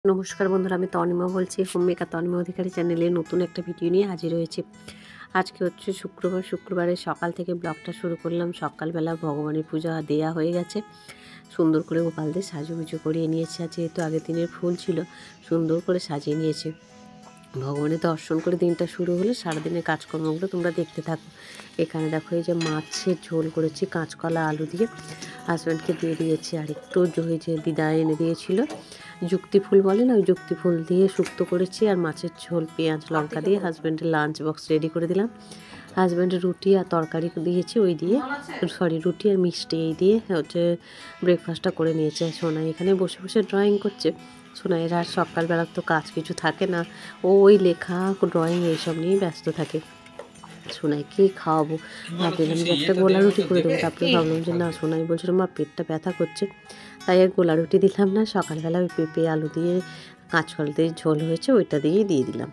নমস্কার বন্ধুরা, আমি তনিমা বলছি। হোমমেকার তনিমা অধিকারী চ্যানেলে নতুন একটা ভিডিও নিয়ে হাজির হয়েছি। আজকে হচ্ছে শুক্রবারের সকাল থেকে ব্লগটা শুরু করলাম। সকালবেলা ভগবানের পূজা দেয়া হয়ে গেছে, সুন্দর করে গোপালদের সাজুগুজু করিয়ে নিয়েছে। আর যেহেতু আগের দিনের ফুল ছিল, সুন্দর করে সাজিয়ে নিয়েছে। ভগবানের দর্শন করে দিনটা শুরু হলো। সারাদিনের কাজকর্মগুলো তোমরা দেখতে থাকো। এখানে দেখো, এই যে মাছের ঝোল করেছি কাঁচকলা আলু দিয়ে, হাজব্যান্ডকে দিয়ে দিয়েছি। আর একটু যে দিদা এনে দিয়েছিল যুক্তি ফুল বলে না, ওই যুক্তি ফুল দিয়ে শুক্তো করেছি। আর মাছের ঝোল পেঁয়াজ লঙ্কা দিয়ে হাজব্যান্ডের লাঞ্চ বক্স রেডি করে দিলাম। হাজব্যান্ডের রুটি আর তরকারি দিয়েছি, ওই দিয়ে রুটি আর মিষ্টি এই দিয়ে হচ্ছে ব্রেকফাস্টটা করে নিয়েছে। সোনাই এখানে বসে বসে ড্রয়িং করছে। সোনাইয়ের আর সকালবেলা তো কাজ কিছু থাকে না, ও ওই লেখা ড্রয়িং এইসব নিয়েই ব্যস্ত থাকে। সোনাইকে খাওয়াবো, ভাবলাম যে একটা গোলা রুটি করে দেবো। তারপরে ভাবলাম যে না, সোনাই বলছিল মা পেটটা ব্যথা করছে, তাই আর গোলা রুটি দিলাম না। সকালবেলা ওই পেঁপে আলু দিয়ে কাঁচকলা দিয়ে ঝোল হয়েছে, ওইটা দিয়ে দিলাম।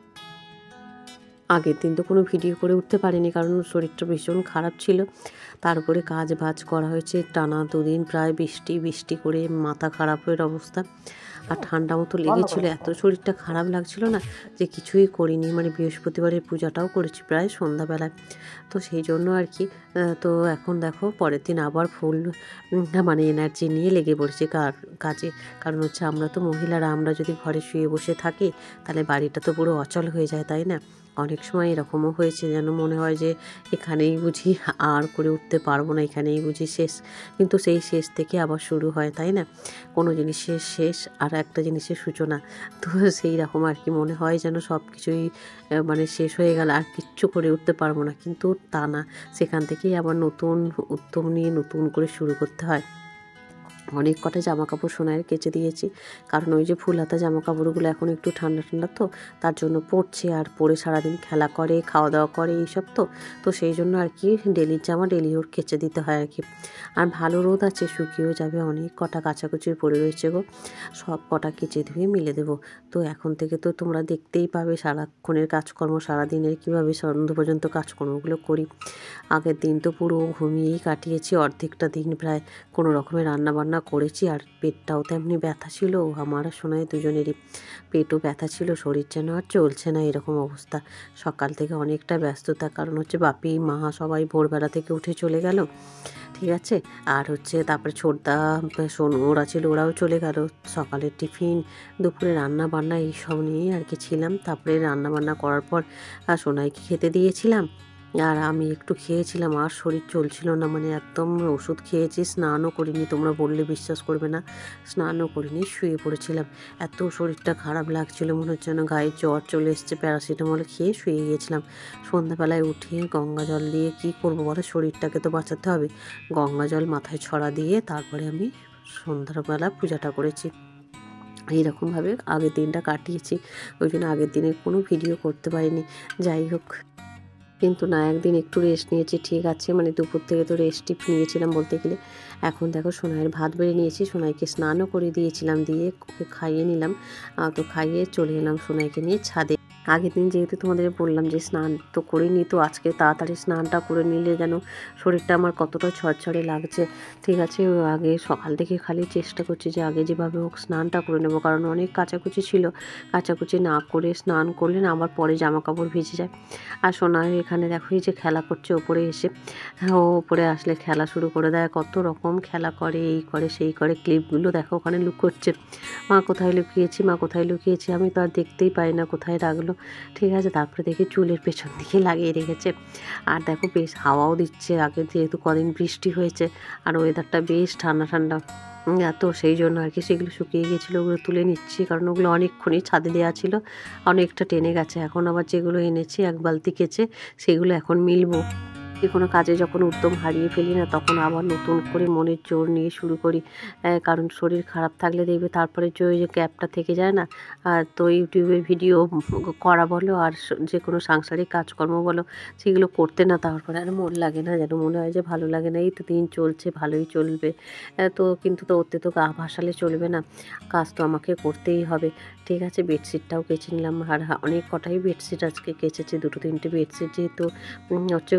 আগের দিন তো কোনো ভিডিও করে উঠতে পারিনি, কারণ শরীরটা ভীষণ খারাপ ছিল। তারপরে কাজ বাজ করা হয়েছে টানা দুদিন, প্রায় বৃষ্টি করে মাথা খারাপের অবস্থা। আর ঠান্ডা মতো লেগেছিল, এত শরীরটা খারাপ লাগছিল না যে কিছুই করিনি। মানে বৃহস্পতিবারের পূজাটাও করেছি প্রায় সন্ধ্যাবেলায়, তো সেই জন্য আর কি। তো এখন দেখো পরের দিন আবার ফুল মানে এনার্জি নিয়ে লেগে পড়েছি কাজে। কারণ হচ্ছে আমরা তো মহিলারা, আমরা যদি ঘরে শুয়ে বসে থাকি তাহলে বাড়িটা তো পুরো অচল হয়ে যায়, তাই না? অনেক সময় এরকমও হয়েছে, যেন মনে হয় যে এখানেই বুঝি আর করে উঠতে পারবো না, এখানেই বুঝি শেষ। কিন্তু সেই শেষ থেকে আবার শুরু হয়, তাই না? কোনো জিনিসের শেষ আর একটা জিনিসের সূচনা। তো সেই রকম আর কি, মনে হয় যেন সব কিছুই মানে শেষ হয়ে গেল, আর কিচ্ছু করে উঠতে পারবো না। কিন্তু তা না, সেখান থেকেই আবার নতুন উদ্যম নিয়ে নতুন করে শুরু করতে হয়। অনেক কটা জামা কাপড় সোনাইয়ের কেচে দিয়েছি, কারণ ওই যে ফুল হাতা জামা কাপড়গুলো এখন একটু ঠান্ডা ঠান্ডা, তো তার জন্য পরছে। আর পরে সারাদিন খেলা করে, খাওয়া দাওয়া করে, এইসব তো সেই জন্য আর কি ডেলির জামা ডেলি ওর কেচে দিতে হয় আর কি। আর ভালো রোদ আছে, শুকিয়েও যাবে। অনেক কটা কাচাকুচি পড়ে রয়েছে গো, সব কটা কেচে ধুয়ে মিলে দেবো। তো এখন থেকে তো তোমরা দেখতেই পাবে সারাক্ষণের কাজকর্ম, সারাদিনের কীভাবে সন্ধ্যা পর্যন্ত কাজকর্মগুলো করি। আগের দিন তো পুরো ঘুমিয়েই কাটিয়েছি, অর্ধেকটা দিন প্রায় কোনো রকমের রান্নাবান্না করেছি। আর পেটটাও তেমনি ব্যথা ছিল, আমার আর সোনাই দুজনেরই পেটও ব্যথা ছিল, শরীর যেন আর চলছে না, এরকম অবস্থা। সকাল থেকে অনেকটা ব্যস্ততা, কারণ হচ্ছে বাপি মা সবাই ভোরবেলা থেকে উঠে চলে গেল, ঠিক আছে। আর হচ্ছে তারপরে ছোটদা সোনু ওরা ছিল, ওরাও চলে গেল। সকালের টিফিন, দুপুরে রান্না বান্না এইসব নিয়েই আর কি ছিলাম। তারপরে রান্না বান্না করার পর সোনাইকে খেতে দিয়েছিলাম, আর আমি একটু খেয়েছিলাম। আর শরীর চলছিল না, মানে একদম ওষুধ খেয়েছি, স্নানও করিনি, তোমরা বললে বিশ্বাস করবে না, স্নানও করিনি, শুয়ে পড়েছিলাম। এত শরীরটা খারাপ লাগছিল, মনে হচ্ছে যেন গায়ে জ্বর চলে এসছে। প্যারাসিটামল খেয়ে শুয়ে গিয়েছিলাম। সন্ধ্যাবেলায় উঠে গঙ্গা জল দিয়ে কী করবো বলো, শরীরটাকে তো বাঁচাতে হবে। গঙ্গা জল মাথায় ছড়া দিয়ে তারপরে আমি সন্ধ্যাবেলা পূজাটা করেছি। এইরকমভাবে আগের দিনটা কাটিয়েছি, ওই জন্য আগের দিনের কোনো ভিডিও করতে পারিনি। যাই হোক, কিন্তু না, একদিন একটু রেস্ট নিয়েছি, ঠিক আছে। মানে দুপুর থেকে তো রেস্টই নিয়েছিলাম বলতে গেলে। এখন দেখো সোনাইয়ের ভাত বেড়ে নিয়েছি, সোনাইকে স্নানও করে দিয়েছিলাম, দিয়ে ওকে খাইয়ে নিলাম। তো খাইয়ে চলে এলাম সোনাইকে নিয়ে ছাদে। আগের দিন যেহেতু তোমাদের বললাম যে স্নান তো করিনি, তো আজকে তাড়াতাড়ি স্নানটা করে নিলে যেন শরীরটা আমার কতটা ছড়ছড়ে লাগছে, ঠিক আছে। আগে সকাল থেকে খালি চেষ্টা করছি যে আগে যেভাবে হোক স্নানটা করে নেবো, কারণ অনেক কাচাকুচি ছিল। কাচাকুচি না করে স্নান করলে না আবার পরে জামা কাপড় ভিজে যায়। আর সোনাই এখানে দেখো, এই যে খেলা করছে ওপরে এসে, ও ওপরে আসলে খেলা শুরু করে দেয়, কত রকম খেলা করে, এই করে সেই করে। ক্লিপগুলো দেখো ওখানে লুকোচ্ছে, মা কোথায় লুকিয়েছি, মা কোথায় লুকিয়েছি, আমি তো আর দেখতেই পাই না কোথায় রাখলো, ঠিক আছে। তারপরে দেখি চুলের পেছন দিকে লাগিয়ে রেখেছে। আর দেখো বেশ হাওয়াও দিচ্ছে, আগে যেহেতু কদিন বৃষ্টি হয়েছে আর ওয়েদারটা বেশ ঠান্ডা ঠান্ডা, তো সেই জন্য আর কি সেগুলো শুকিয়ে গিয়েছিলো, ওগুলো তুলে নিচ্ছি, কারণ ওগুলো অনেকক্ষণই ছাদে দেওয়া ছিল, অনেকটা টেনে গেছে। এখন আবার যেগুলো এনেছি এক বালতি কেচে, সেগুলো এখন মিলবো। যে কোনো কাজে যখন উদ্যম হারিয়ে ফেলি না, তখন আবার নতুন করে মনের জোর নিয়ে শুরু করি। কারণ শরীর খারাপ থাকলে দেখবে তারপরে যে ওই যে গ্যাপটা থেকে যায় না। তো ইউটিউবে ভিডিও করা বলো আর যে কোনো সাংসারিক কাজকর্ম বলো, সেগুলো করতে না তারপরে আর মন লাগে না, যেন মনে হয় যে ভালো লাগে না, এই তো দিন চলছে, ভালোই চলবে। তো কিন্তু তো ওতে তো গা ভাসালে চলবে না, কাজ তো আমাকে করতেই হবে, ঠিক আছে। বেডশিটটাও কেচে নিলাম, আর অনেক কটাই বেডশিট আজকে কেচেছি, দুটো তিনটে বেডশিট, যেহেতু হচ্ছে কয়েকটা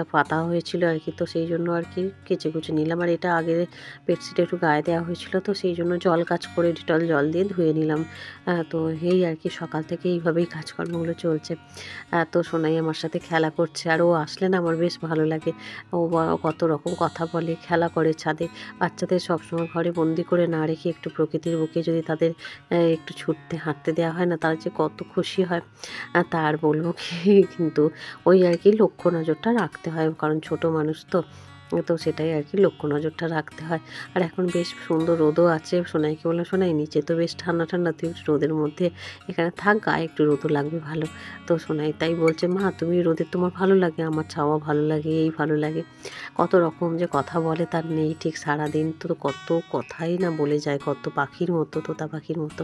পাতা হয়েছিল আর কি, তো সেই জন্য আর কি কেচে কুচে নিলাম। আর এটা আগে বেডশিটে একটু গায়ে দেওয়া হয়েছিল, তো সেই জন্য জল কাজ করে ডেটল জল দিয়ে ধুয়ে নিলাম। তো এই আর কি সকাল থেকে এইভাবেই কাজকর্মগুলো চলছে। তো সোনাই আমার সাথে খেলা করছে, আর ও আসলে না আমার বেশ ভালো লাগে। ও কত রকম কথা বলে, খেলা করে ছাদে। বাচ্চাদের সবসময় ঘরে বন্দি করে না রেখে একটু প্রকৃতির বুকে যদি তাদের একটু ছুটতে হাঁটতে দেওয়া হয় না, তারা যে কত খুশি হয় তার বলবো কি। কিন্তু ওই আর কি লক্ষ্য নজরটা রাখতে হয়, কারণ ছোট মানুষ তো, তো সেটাই আর কি লক্ষ্য নজরটা রাখতে হয়। আর এখন বেশ সুন্দর রোদও আছে। সোনাইকে বললাম, সোনাই নিচে তো বেশ ঠান্ডা ঠান্ডা, তুই রোদের মধ্যে এখানে থাক, গায়ে একটু রোদও লাগবে ভালো। তো সোনাই তাই বলছে, মা তুমি রোদে তোমার ভালো লাগে, আমার ছাওয়া ভালো লাগে, এই ভালো লাগে। কত রকম যে কথা বলে তার নেই ঠিক। সারাদিন তো কত কথাই না বলে যায়, কত পাখির মতো, তোতা পাখির মতো।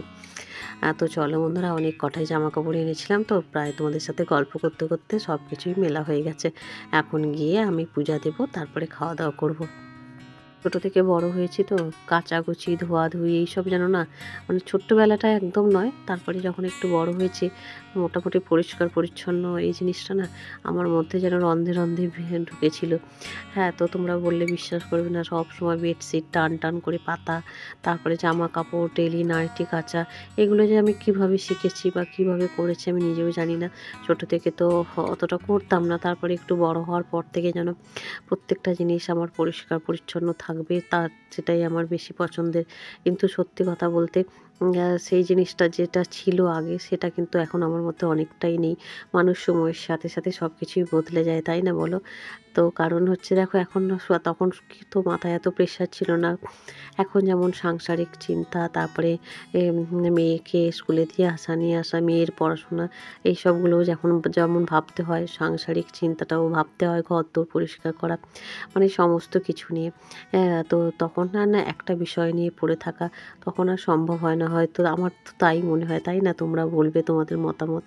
তো চলো বন্ধুরা, অনেক কটাই জামা কাপড় এনেছিলাম, তো প্রায় তোমাদের সাথে গল্প করতে করতে সব কিছুই মেলা হয়ে গেছে। এখন গিয়ে আমি পূজা দেব, তারপরে খাওয়া দাওয়া করব। ছোটো থেকে বড় হয়েছি তো, কাচাকুচি ধোয়াধুয়ি এইসব যেন না, মানে ছোট্টবেলাটা একদম নয়, তারপরে যখন একটু বড় হয়েছি মোটামুটি পরিষ্কার পরিচ্ছন্ন এই জিনিসটা না আমার মধ্যে যেন রন্ধে রন্ধে ঢুকেছিল। হ্যাঁ, তো তোমরা বললে বিশ্বাস করবে না, সব সময় বেডশিট টান টান করে পাতা, তারপরে জামা কাপড় ডেলি নাইটি কাচা, এগুলো যে আমি কিভাবে শিখেছি বা কিভাবে করেছি আমি নিজেও জানি না। ছোট থেকে তো অতটা করতাম না, তারপরে একটু বড় হওয়ার পর থেকে যেন প্রত্যেকটা জিনিস আমার পরিষ্কার পরিচ্ছন্ন থাকবে, সেটাই আমার বেশি পছন্দের। কিন্তু সত্যি কথা বলতে সেই জিনিসটা যেটা ছিল আগে, সেটা কিন্তু এখন আমার মধ্যে অনেকটাই নেই। মানুষ সময়ের সাথে সাথে সব কিছুই বদলে যায়, তাই না বলো? তো কারণ হচ্ছে দেখো, এখন তখন কি তো মাথায় এত প্রেশার ছিল না। এখন যেমন সাংসারিক চিন্তা, তারপরে মেয়েকে স্কুলে দিয়ে আসা নিয়ে আসা, মেয়ের পড়াশোনা, এই সবগুলোও যেমন ভাবতে হয়, সাংসারিক চিন্তাটাও ভাবতে হয়, ঘরদোর পরিষ্কার করা, মানে সমস্ত কিছু নিয়ে। তো তখন না একটা বিষয় নিয়ে পড়ে থাকা তখন আর সম্ভব হয় না, হয়তো আমার তো তাই মনে হয়, তাই না? তোমরা বলবে তোমাদের মতামত।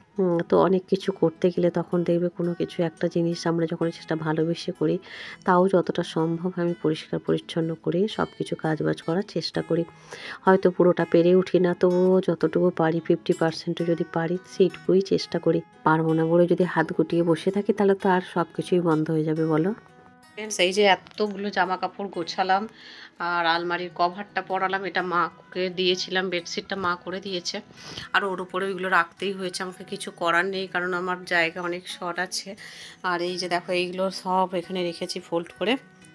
তো অনেক কিছু করতে গেলে তখন দেখবে কোনো কিছু একটা জিনিস আমরা যখন সেটা ভালোবেসে করি, তাও যতটা সম্ভব আমি পরিষ্কার পরিচ্ছন্ন করে সব কিছু কাজবাজ করার চেষ্টা করি। হয়তো পুরোটা পেরে উঠি না, তবুও যতটুকু পারি 50% যদি পারি সেইটুকুই চেষ্টা করি। পারবো না বলে যদি হাত গুটিয়ে বসে থাকি, তাহলে তো আর সব কিছুই বন্ধ হয়ে যাবে, বলো? ফ্রেন্ডস, এই যে এতগুলো জামা কাপড় গোছালাম আর আলমারির কভারটা পরালাম, এটা মাকে দিয়েছিলাম, বেডশিটটা মা করে দিয়েছে। আর ওর উপরে ওইগুলো রাখতেই হয়েছে, আমাকে কিছু করার নেই, কারণ আমার জায়গা অনেক শর্ট আছে। আর এই যে দেখো, এইগুলো সব এখানে রেখেছি ফোল্ড করে।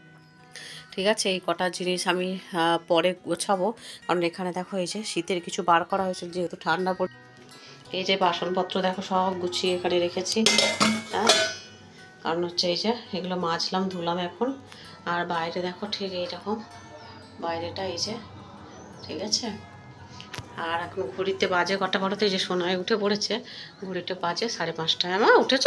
ঠিক আছে, এই কটা জিনিস আমি পরে গোছাবো, কারণ এখানে দেখো এই যে শীতের কিছু বার করা হয়েছে, যেহেতু ঠান্ডা পড়ে। এই যে বাসনপত্র দেখো সব গুছিয়ে এখানে রেখেছি। হ্যাঁ, কারণ হচ্ছে এই যে এগুলো মাজলাম ধুলাম এখন। আর বাইরে দেখো ঠিক এইরকম বাইরেটা, এই যে ঠিক আছে। আর এখন ঘড়িতে বাজে কটা বলো তো? এই যে সোনায় উঠে পড়েছে, ঘড়িতে বাজে 5:30। মা উঠেছ?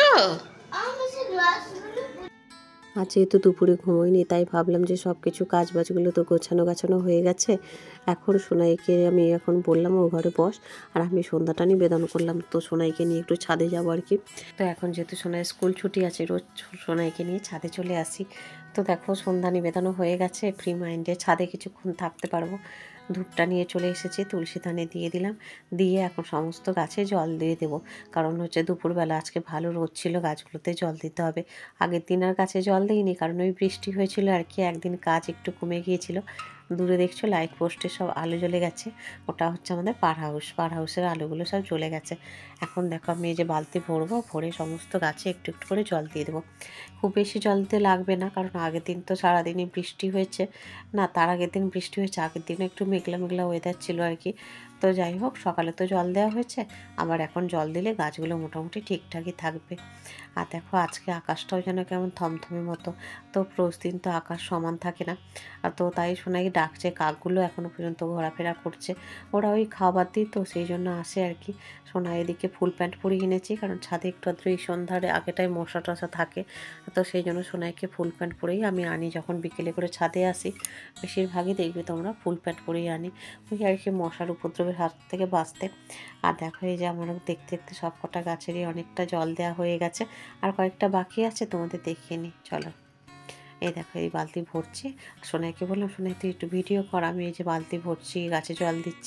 আর যেহেতু দুপুরে ঘুমোইনি, তাই ভাবলাম যে সব কিছু কাজ বাজগুলো তো গোছানো হয়ে গেছে। এখন সোনাইকে আমি এখন বললাম ও ঘরে বস, আর আমি সন্ধ্যাটা নিবেদন করলাম। তো সোনাইকে নিয়ে একটু ছাদে যাবো আর কি। তো এখন যেহেতু সোনাই স্কুল ছুটি আছে, রোজ সোনাইকে নিয়ে ছাদে চলে আসি। তো দেখো সন্ধ্যা নিবেদনও হয়ে গেছে, ফ্রি মাইন্ডে ছাদে কিছুক্ষণ থাকতে পারবো। ধূপটা নিয়ে চলে এসেছি, তুলসী থানে দিয়ে দিলাম, দিয়ে এখন সমস্ত গাছে জল দিয়ে দেবো। কারণ হচ্ছে দুপুরবেলা আজকে ভালো রোদ ছিল, গাছগুলোতে জল দিতে হবে। আগের দিন আর গাছে জল দিইনি, কারণ ওই বৃষ্টি হয়েছিল আর কি, একদিন কাজ একটু কমে গিয়েছিল। দূরে দেখছো লাইট পোস্টে সব আলো জ্বলে গেছে, ওটা হচ্ছে আমাদের পার হাউসের আলোগুলো সব জ্বলে গেছে। এখন দেখো আমি এই যে বালতি ভরবো, ভরে সমস্ত গাছে একটু একটু করে জল দিয়ে দেবো। খুব বেশি জল দিতে লাগবে না, কারণ আগের দিন তো সারাদিনই বৃষ্টি হয়েছে, না তার আগের দিন বৃষ্টি হয়েছে, আগের দিন একটু মেঘলা মেঘলা ওয়েদার ছিল আর কি। তো যাই হোক, সকালে তো জল দেওয়া হয়েছে, আবার এখন জল দিলে গাছগুলো মোটামুটি ঠিকঠাকই থাকবে। আর দেখো আজকে আকাশটাও যেন কেমন থমথমে মতো, তো প্রতিদিন তো আকাশ সমান থাকে না। আর তো তাই শোনাই ডাকছে, কাকগুলো এখনও পর্যন্ত ঘোরাফেরা করছে, ওরা ওই খাবার দিই তো সেই জন্য আসে আর কি। সোনা এদিকে ফুল প্যান্ট পরিয়ে এনেছি, কারণ ছাদে একটু আদ্র এই সন্ধ্যার আগেটাই মশা টশা থাকে, তো সেই জন্য সোনাইকে ফুল প্যান্ট পরেই আমি আনি। যখন বিকেলে করে ছাদে আসি বেশিরভাগই দেখবে তোমরা ফুল প্যান্ট পরেই আনি, ওই আর কি মশার উপদ্রবের হাত থেকে বাঁচতে। আর দেখো এই যে আমার দেখতে দেখতে সব কটা গাছেরই অনেকটা জল দেওয়া হয়ে গেছে, আর কয়েকটা বাকি আছে, তোমাদের দেখিয়ে নিই চলো। এই দেখো এই বালতি ভরছি, সোনাইকে বললাম সোনাই তুই একটু ভিডিও কর, আমি এই যে বালতি ভরছি, গাছে জল দিচ্ছি।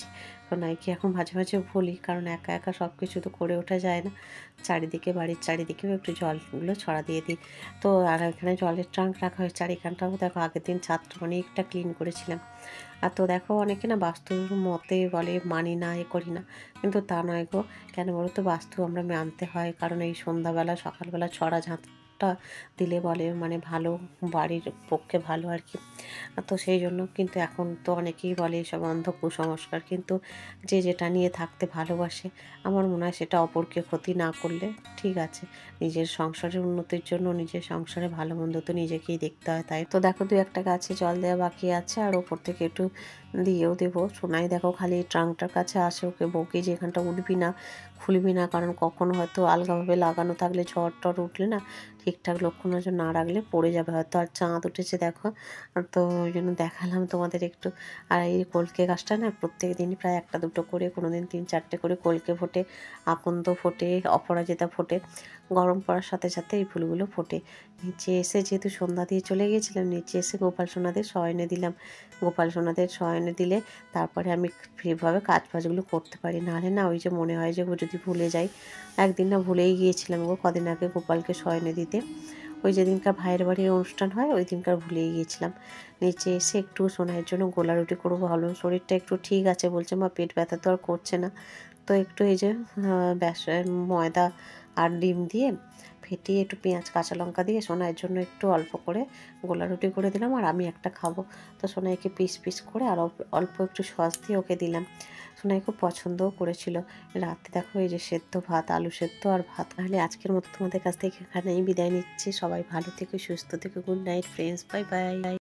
সোনাইকে এখন মাঝে মাঝে বলি, কারণ একা একা সব কিছু তো করে ওঠা যায় না, চারিদিকে বাড়ির চারিদিকেও একটু জলগুলো ছড়া দিয়ে দিই। তো আর এখানে জলের ট্যাঙ্ক রাখা হয়েছে, আর এখানটাও দেখো আগের দিন ছাদটা অনেকটা ক্লিন করেছিলাম। আর তো দেখো অনেকে না বাস্তুর মতে বলে মানি না, এ করি না, কিন্তু তা নয় গো। কেন বলো তো, বাস্তু আমরা মানতে হয়, কারণ এই সন্ধ্যাবেলা সকালবেলা ছড়া ঝাঁটটা দিলে বলে মানে ভালো, বাড়ির পক্ষে ভালো আর কি। তো সেই জন্য কিন্তু এখন তো অনেকেই বলে এসব অন্ধ কুসংস্কার, কিন্তু যে যেটা নিয়ে থাকতে ভালোবাসে, আমার মনে হয় সেটা অপরকে ক্ষতি না করলে ঠিক আছে। নিজের সংসারের উন্নতির জন্য নিজের সংসারে ভালো মন্দ তো নিজেকেই দেখতে হয়। তাই তো দেখো 2-1টা গাছে জল দেওয়া বাকি আছে, আর ওপর থেকে একটু দিয়েও দেবো। সোনাই দেখো খালি ট্রাঙ্কটার কাছে আসে, ওকে বকি যে এখানটা উঠবি না, খুলবি না, কারণ কখনো হয়তো আলগাভাবে লাগানো থাকলে ঝড় টড় উঠলে না, ঠিকঠাক লক্ষ্য নজর না রাখলে পড়ে যাবে হয়তো। আর চাঁদ উঠেছে দেখো, তো ওই জন্য দেখালাম তোমাদের একটু। আর এই কলকে গাছটা না প্রত্যেক দিনই প্রায় 1-2 করে, কোনো দিন 3-4টে করে কলকে ফোটে, আকন্দ ফোটে, অপরাজিতা ফোটে। গরম পড়ার সাথে সাথে এই ফুলগুলো ফোটে। নিচে এসে যেহেতু সন্ধ্যা দিয়ে চলে গিয়েছিলাম, নিচে এসে গোপাল সোনাদের শয়নে দিলাম। গোপাল সোনাদের শয়নে দিলে তারপরে আমি ফ্রিভাবে কাজ বাজগুলো করতে পারি, নাহলে না ওই যে মনে হয় যে যদি ভুলে যাই। একদিন না ভুলেই গিয়েছিলাম গো, কদিন আগে গোপালকে শয়নে দিতে। ওই যেদিনকার ভাইয়ের বাড়ির অনুষ্ঠান হয় ওই দিনকার ভুলেই গিয়েছিলাম। নিচে এসে একটু সোনাইয়ের জন্য গোলা রুটি করবো ভাবলাম, শরীরটা একটু ঠিক আছে বলছে মা, পেট ব্যথা তো আর করছে না। তো একটু এই যে ময়দা আর ডিম দিয়ে ফেটিয়ে একটু পেঁয়াজ কাঁচা লঙ্কা দিয়ে সোনাইয়ের জন্য একটু অল্প করে গোলা রুটি করে দিলাম, আর আমি একটা খাবো। তো সোনাইকে পিস পিস করে আর অল্প একটু সস দিয়ে ওকে দিলাম। সোনাই খুব পছন্দও করেছিল। রাতে দেখো এই যে সেদ্ধ ভাত, আলু সেদ্ধ আর ভাত। তাহলে আজকের মতো তোমাদের কাছ থেকে এখানেই বিদায় নিচ্ছি। সবাই ভালো থেকো, সুস্থ থেকো। Good night friends, bye by.